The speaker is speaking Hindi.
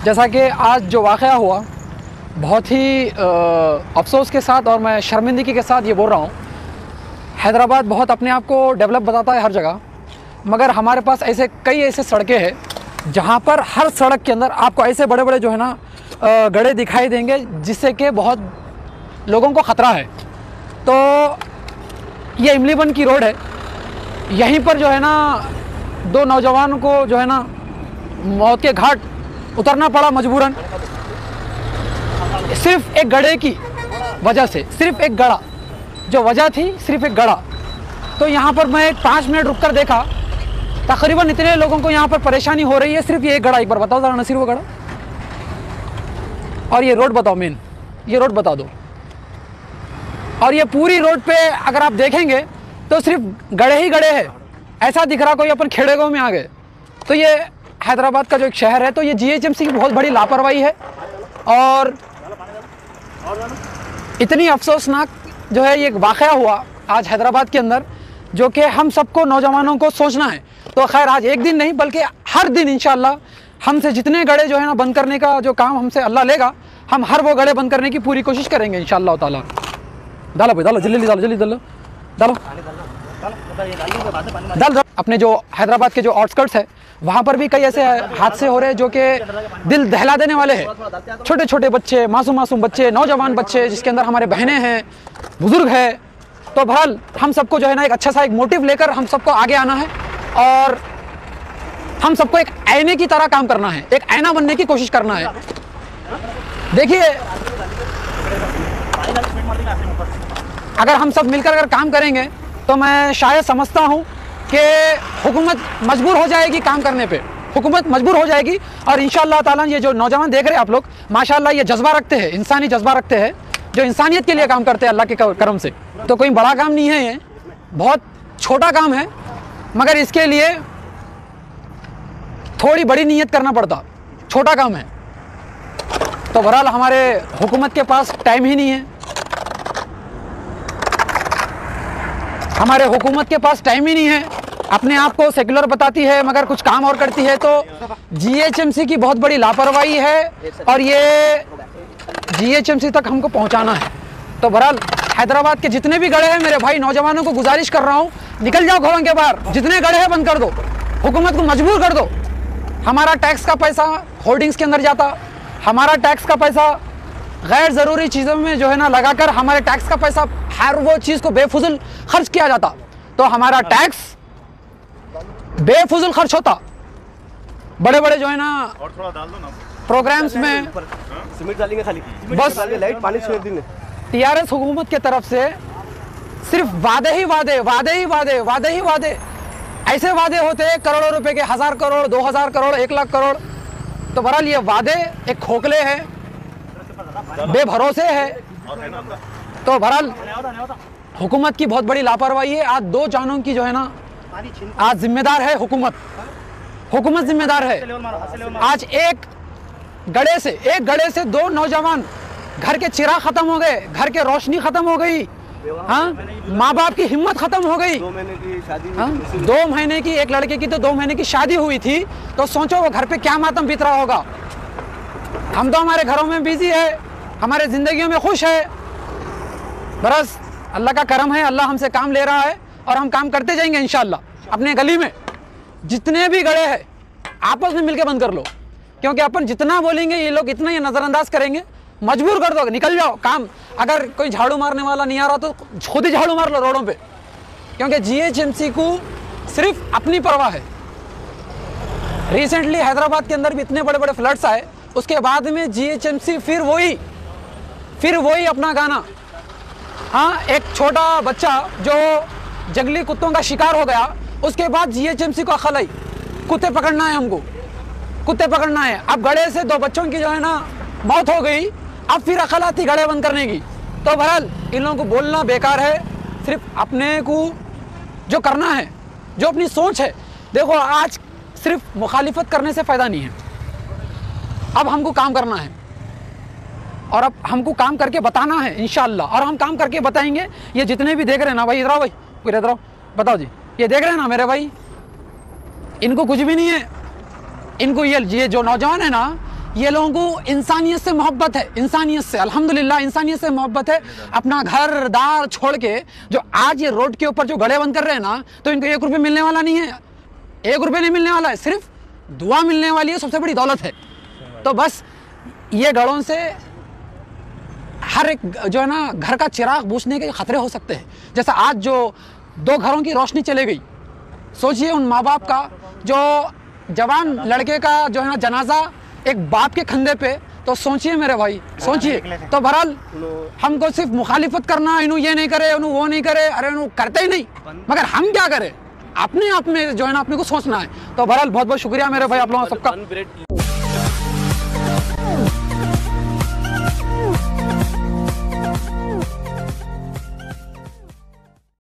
जैसा कि आज जो वाक़या हुआ, बहुत ही अफसोस के साथ और मैं शर्मिंदगी के साथ ये बोल रहा हूँ। हैदराबाद बहुत अपने आप को डेवलप बताता है हर जगह, मगर हमारे पास कई ऐसे सड़कें हैं जहाँ पर हर सड़क के अंदर आपको ऐसे बड़े बड़े जो है ना गड्ढे दिखाई देंगे, जिससे कि बहुत लोगों को ख़तरा है। तो ये इमलीबन की रोड है, यहीं पर जो है ना 2 नौजवानों को जो है ना मौत के घाट उतरना पड़ा मजबूरन, सिर्फ एक गड्ढे की वजह से। सिर्फ एक गड्ढा जो वजह थी, सिर्फ एक गड्ढा। तो यहाँ पर मैं 5 मिनट रुक कर देखा, तकरीबन इतने लोगों को यहाँ पर परेशानी हो रही है, सिर्फ ये एक गड्ढा। एक बार बताओ ज़रा नसीर, वो गड्ढा और ये रोड बताओ, मेन ये रोड बता दो। और ये पूरी रोड पे अगर आप देखेंगे तो सिर्फ गड्ढे ही गड्ढे हैं, ऐसा दिख रहा कोई अपन खेड़े गाँव में आ गए। तो ये हैदराबाद का जो एक शहर है, तो ये जीएचएमसी की बहुत बड़ी लापरवाही है। और इतनी अफसोसनाक जो है ये वाक़या हुआ आज हैदराबाद के अंदर, जो कि हम सबको नौजवानों को सोचना है। तो खैर आज एक दिन नहीं बल्कि हर दिन इंशाअल्लाह हमसे जितने गड्ढे जो है ना बंद करने का जो काम हमसे अल्लाह लेगा, हम हर वो गड्ढे बंद करने की पूरी कोशिश करेंगे इंशाअल्लाह ताला। डालो भाई, डालो जल्दी डालो, जल्दी डालो, डालो डाल। अपने जो हैदराबाद के जो आउटस्कर्ट्स है, वहाँ पर भी कई ऐसे हादसे हो रहे हैं जो कि दिल दहला देने वाले हैं। छोटे छोटे बच्चे, मासूम बच्चे, नौजवान बच्चे, जिसके अंदर हमारे बहनें हैं, बुज़ुर्ग हैं। तो बहरहाल हम सबको जो है ना एक अच्छा सा एक मोटिव लेकर हम सबको आगे आना है और हम सबको एक आईने की तरह काम करना है, एक आईना बनने की कोशिश करना है। देखिए, अगर हम सब मिलकर अगर काम करेंगे तो मैं शायद समझता हूँ कि हुकूमत मजबूर हो जाएगी काम करने पे, हुकूमत मजबूर हो जाएगी। और इंशाअल्लाह ताला ये जो नौजवान देख रहे हैं आप लोग, माशाअल्लाह ये जज्बा रखते हैं, इंसानी जज्बा रखते हैं, जो इंसानियत के लिए काम करते हैं अल्लाह के करम से। तो कोई बड़ा काम नहीं है, ये बहुत छोटा काम है, मगर इसके लिए थोड़ी बड़ी नीयत करना पड़ता, छोटा काम है। तो बहरहाल हमारे हुकूमत के पास टाइम ही नहीं है, हमारे हुकूमत के पास टाइम ही नहीं है। अपने आप को सेकुलर बताती है मगर कुछ काम और करती है। तो जीएचएमसी की बहुत बड़ी लापरवाही है और ये जीएचएमसी तक हमको पहुंचाना है। तो बहरहाल हैदराबाद के जितने भी गड्ढे हैं, मेरे भाई नौजवानों को गुजारिश कर रहा हूँ, निकल जाओ घरों के बाहर, जितने गड्ढे हैं बंद कर दो, हुकूमत को मजबूर कर दो। हमारा टैक्स का पैसा होर्डिंग्स के अंदर जाता, हमारा टैक्स का पैसा गैर ज़रूरी चीज़ों में जो है ना लगाकर हमारे टैक्स का पैसा हर वो चीज़ को बेफुजुल खर्च किया जाता। तो हमारा टैक्स बेफुजुल खर्च होता, बड़े बड़े जो है ना और थोड़ा डाल दो ना प्रोग्राम्स में सीमेंट डालेंगे, खाली बस लाइट पानी छोड़ देंगे। टीआरएस हुकूमत की तरफ से सिर्फ वादे ही वादे, वादे ही वादे, वादे ही वादे। ऐसे वादे होते हैं करोड़ों रुपए के, 1000 करोड़, 2000 करोड़, 1 लाख करोड़। तो बहरहाल ये वादे एक खोखले हैं, बेभरोसे है। तो बहरहाल हुकूमत की बहुत बड़ी लापरवाही है। आज 2 जानों की जो है ना आज जिम्मेदार है हुकूमत, हुकूमत जिम्मेदार है। आज एक गड्ढे से 2 नौजवान, घर के चिराग खत्म हो गए, घर के रोशनी खत्म हो गई, हाँ, माँ बाप की हिम्मत खत्म हो गई। 2 महीने की शादी, हाँ, 2 महीने की, एक लड़के की तो 2 महीने की शादी हुई थी। तो सोचो वो घर पे क्या मातम बीत रहा होगा। हम तो हमारे घरों में बिजी है, हमारे जिंदगियों में खुश है। बस अल्लाह का करम है, अल्लाह हमसे काम ले रहा है और हम काम करते जाएंगे इंशाअल्लाह। अपने गली में जितने भी गड्ढे हैं आपस में मिलके बंद कर लो, क्योंकि अपन जितना बोलेंगे ये लोग इतना ये नज़रअंदाज करेंगे। मजबूर कर दो, निकल जाओ काम। अगर कोई झाड़ू मारने वाला नहीं आ रहा तो खुद ही झाड़ू मार लो रोडों पे, क्योंकि जीएचएमसी को सिर्फ अपनी परवाह है। रिसेंटली हैदराबाद के अंदर भी इतने बड़े बड़े फ्लड्स आए, उसके बाद में जीएचएमसी फिर वही अपना गाना। हाँ, एक छोटा बच्चा जो जंगली कुत्तों का शिकार हो गया, उसके बाद जीएचएमसी को अकल आई, कुत्ते पकड़ना है हमको, कुत्ते पकड़ना है। अब गड्ढे से 2 बच्चों की जो है ना मौत हो गई, अब फिर अकल आती गड्ढे बंद करने की। तो बहरहाल इन लोगों को बोलना बेकार है, सिर्फ अपने को जो करना है, जो अपनी सोच है। देखो आज सिर्फ मुखालिफत करने से फ़ायदा नहीं है, अब हमको काम करना है और अब हमको काम करके बताना है इंशाअल्लाह। और हम काम करके बताएंगे। ये जितने भी देख रहे हैं ना भाई, इधर आओ भाई, इधर आओ, बताओ जी, ये देख रहे हैं ना मेरे भाई, इनको कुछ भी नहीं है। इनको ये जो नौजवान है ना, ये लोगों को इंसानियत से मोहब्बत है, इंसानियत से, अल्हम्दुलिल्लाह इंसानियत से मोहब्बत है। अपना घर दार छोड़ के जो आज ये रोड के ऊपर जो गड़े बंद कर रहे हैं ना, तो इनको 1 रुपये मिलने वाला नहीं है, 1 रुपये नहीं मिलने वाला है, सिर्फ दुआ मिलने वाली है, सबसे बड़ी दौलत है। तो बस ये गड़ों से हर एक जो है ना घर का चिराग बुझने के खतरे हो सकते हैं। जैसे आज जो 2 घरों की रोशनी चले गई, सोचिए उन माँ बाप का, जो जवान लड़के का जो है ना जनाजा एक बाप के कंधे पे, तो सोचिए मेरे भाई, सोचिए। तो बहरहाल हमको सिर्फ मुखालिफत करना, इन्हों ये नहीं करे, इन्हों वो नहीं करे, अरे इन्हों करते ही नहीं, मगर हम क्या करें, अपने आप में जो है ना अपने को सोचना है। तो बहरहाल बहुत बहुत शुक्रिया मेरे भाई आप लोगों सबका।